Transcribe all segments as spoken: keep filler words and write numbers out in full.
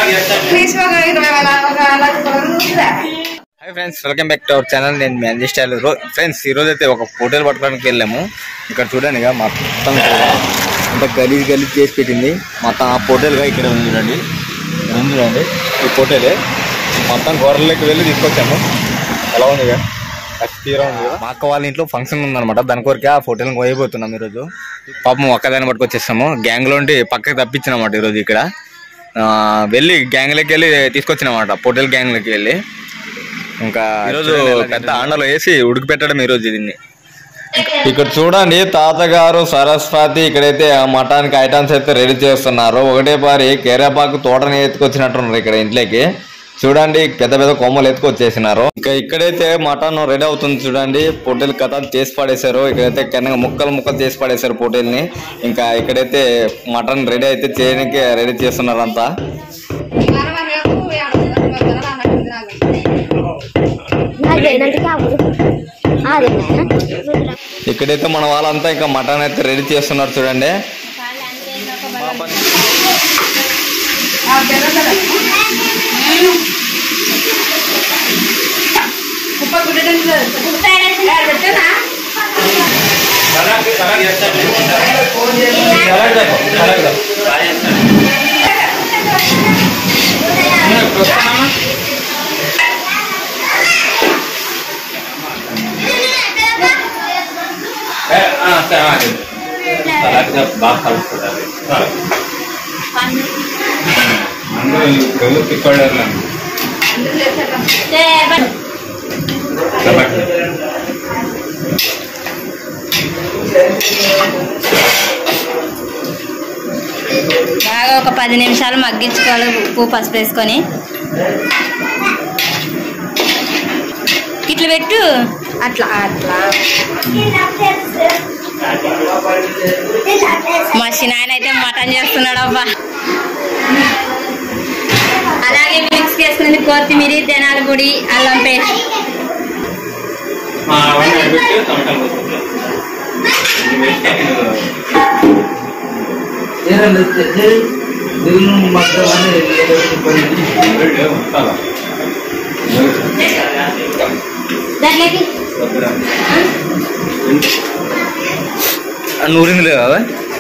Hi friends, welcome back to our channel. నేను మీ Anji style. Friends, ఈరోజు అయితే ఒక హోటల్ పట్టుకోవడానికి వెళ్ళాము. ఇక్కడ చూడండి, ఇక మొత్తం అంటే గలీజ్ గలీజ్ చేసి పెట్టింది మొత్తం. ఆ హోటల్గా ఇక్కడ ఉంది చూడండి, ఉంది చూడండి ఈ హోటలే. మొత్తం గొర్రెలకి వెళ్ళి తీసుకొచ్చాము. ఎలా ఉంది ఇక తీరా ఉంది కదా. మా అక్క వాళ్ళ ఇంట్లో ఫంక్షన్ ఉందన్నమాట, దాని కొరకే ఆ హోటల్కి పోయిపోతున్నాం ఈరోజు. పాపం ఒక్కదాన్ని పట్టుకొచ్చేస్తాము. గ్యాంగ్లో ఉండి పక్కకి తప్పించినమాట ఈరోజు. ఇక్కడ వెళ్ళి గ్యాంగ్లోకి వెళ్ళి తీసుకొచ్చినమాట, హోటల్ గ్యాంగ్లోకి వెళ్ళి. ఇంకా ఈరోజు పెద్ద ఆండలో వేసి ఉడికి పెట్టడం ఈరోజు దీన్ని. ఇక్కడ చూడండి, తాతగారు సరస్వతి ఇక్కడైతే మటానికి ఐటమ్స్ అయితే రెడీ చేస్తున్నారు. ఒకటే పారి కేరేపాకు తోటని ఎత్తుకొచ్చినట్టున్నారు ఇక్కడ ఇంట్లోకి. చూడండి, పెద్ద పెద్ద కొమ్మలు ఎత్తుకొచ్చేసినారు. ఇంకా ఇక్కడైతే మటన్ రెడీ అవుతుంది చూడండి. పొట్టేలు కథ చేసి పడేశారు. ఇక్కడైతే కింద ముక్కలు ముక్కలు చేసి పడేశారు పొట్టేల్ని. ఇంకా ఇక్కడైతే మటన్ రెడీ అయితే చేయడానికి రెడీ చేస్తున్నారు అంతా. ఇక్కడైతే మన వాళ్ళంతా ఇంకా మటన్ అయితే రెడీ చేస్తున్నారు చూడండి. బాగా కలుపుకోవాలి. బాగా ఒక పది నిమిషాలు మగ్గించుకోవాలి, ఉప్పు పసుపు వేసుకొని. ఇట్లా పెట్టు, అట్లా అట్లా. మా చిన్నాయన అయితే మటన్ చేస్తున్నాడు అబ్బా. అలాగే మిక్స్ చేసుకునేది కొత్తిమీర, ధనియాల పొడి, అల్లం పేస్ట్. దాంట్లోకి నూరింది లేదా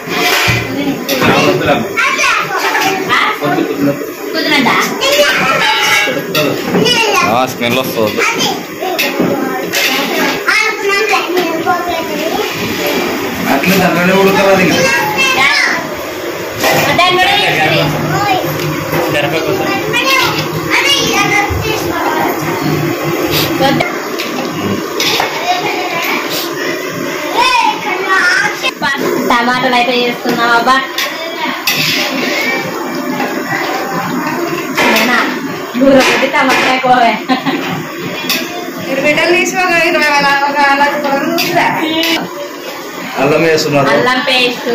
స్మెల్ వస్తుంది. అట్లా దాంట్లోనే ఉడకాలి. టమాటాలు అయితే వేస్తున్నాం అబ్బా. టమాటా ఎక్కువ అల్లం వేస్తున్నారు, అల్లం పేస్ట్,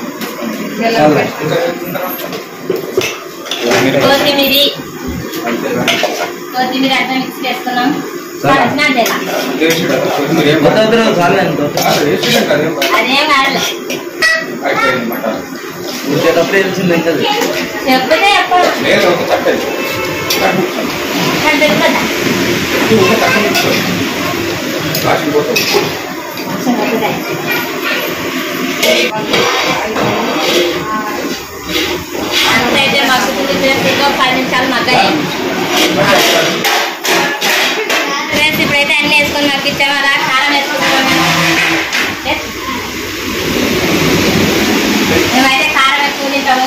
కొత్తిమీర కొత్తిమీర అంతా మిక్స్ చేసుకున్నాం. అదేం కాదు, చెప్తే అంతైతే మగ్గుతుంది. ఫ్రెండ్స్, పది నిమిషాలు మగ్గాయి. ఫ్రెండ్స్, ఇప్పుడైతే అన్ని వేసుకొని మగ్గించాము. అలా కారం వేసుకుంటాం. మేమైతే కారం వేసుకుని తింటాము.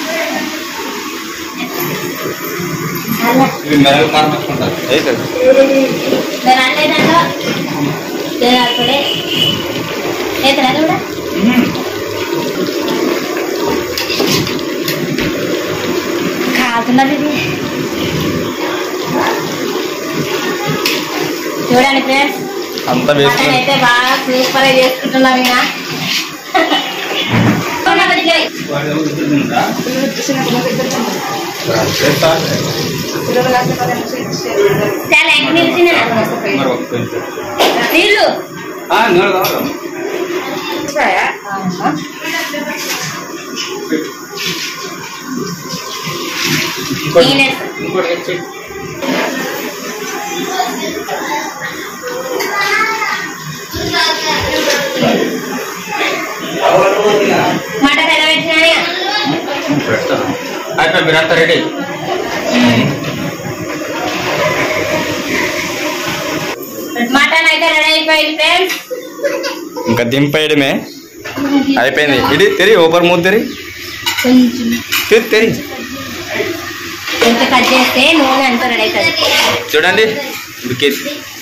నేను అంటే దాంట్లో ధనియాల పొడి వేస్తారా కూడా. కాకున్నది చూడండి ఫ్రెండ్స్, మటన్ అయితే బాగా సూపర్ గా చేసుకుంటున్నాం. ఇక నీళ్ళు నేనే ఇంకోటి తెచ్చి మటన్ ఎలా పెట్టినా పెడతాను అయిపోయి మీరంతా రెడీ మటన్ అయితే రెడీ అయిపోయింది ఫ్రెండ్స్. ఇంకా దింపేయడమే అయిపోయింది. ఇది తెరి ఓపర్ మూత తెరి తెరి తెరి కొంచెం కట్ చేస్తే నూనె అంతా రెడీ అవుతుంది. చూడండి ఉడికేసి